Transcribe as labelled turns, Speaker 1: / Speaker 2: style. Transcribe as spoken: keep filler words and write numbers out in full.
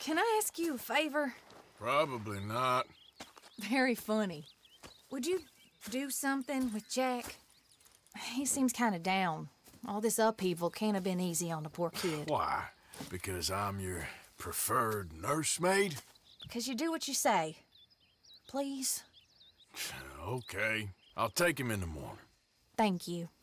Speaker 1: Can I ask you a favor?
Speaker 2: Probably not.
Speaker 1: Very funny. Would you do something with Jack? He seems kind of down. All this upheaval can't have been easy on the poor kid.
Speaker 2: Why? Because I'm your preferred nursemaid?
Speaker 1: Because you do what you say. Please?
Speaker 2: Okay. I'll take him in the morning.
Speaker 1: Thank you.